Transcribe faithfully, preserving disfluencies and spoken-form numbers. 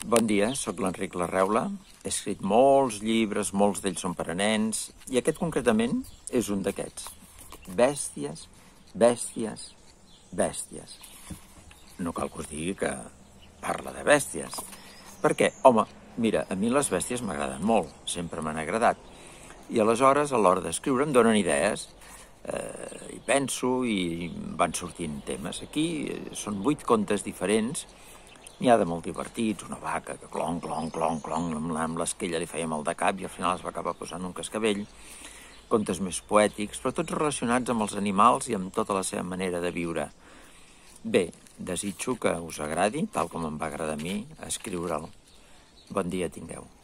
Bon dia, sóc l'Enric Larreula. He escrit molts llibres, molts d'ells són per a nens, i aquest concretament és un d'aquests. Bèsties, bèsties, bèsties. No cal que us digui que parla de bèsties. Per què? Home, mira, a mi les bèsties m'agraden molt, sempre m'han agradat. I aleshores, a l'hora d'escriure, em donen idees. Eh, hi penso i van sortint temes. Aquí són vuit contes diferents. N'hi ha de molt divertits, una vaca que clon, clon, clon, clon, amb l'esquella li feia mal de cap i al final es va acabar posant un cascavell. Contes més poètics, però tots relacionats amb els animals i amb tota la seva manera de viure. Bé, desitjo que us agradi, tal com em va agradar a mi, escriure'l. Bon dia tingueu.